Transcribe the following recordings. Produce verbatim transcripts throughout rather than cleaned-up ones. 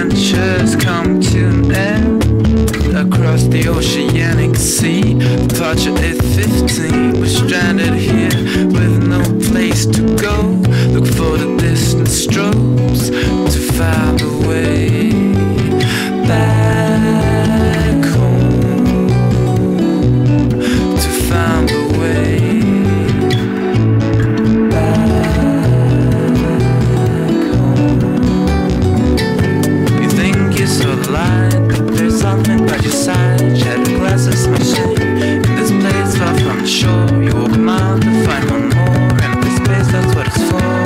adventures come to an end. Across the oceanic sea, departure at fifteen. We're stranded here with no place to go. Look for the distant strobes to find a way back home. To find a way back home. You think you're so light, but there's something by your side. Shattered glasses, machine. In this place far from the shore, you walk a mile to find one more. Empty space, that's what it's for.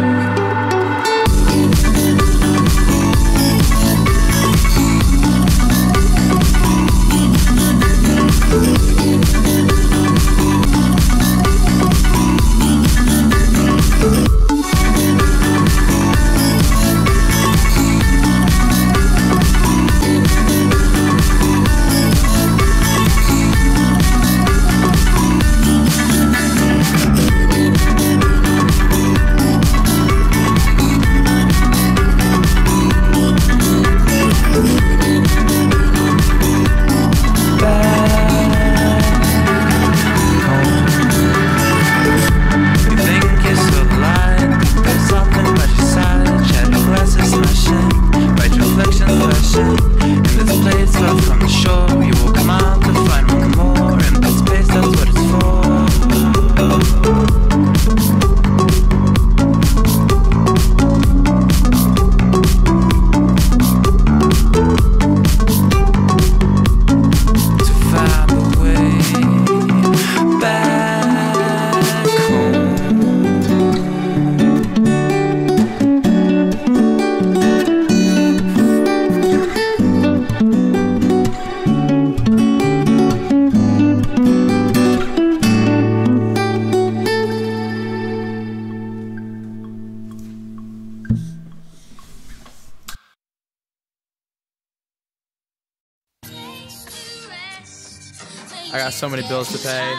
I got so many bills to pay.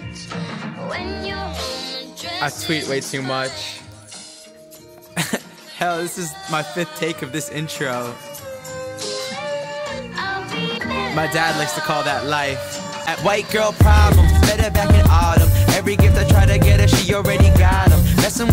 I tweet way too much. Hell, this is my fifth take of this intro. My dad likes to call that life. At white girl problems, better back in autumn. Every gift I try to get her, she already got them. Messing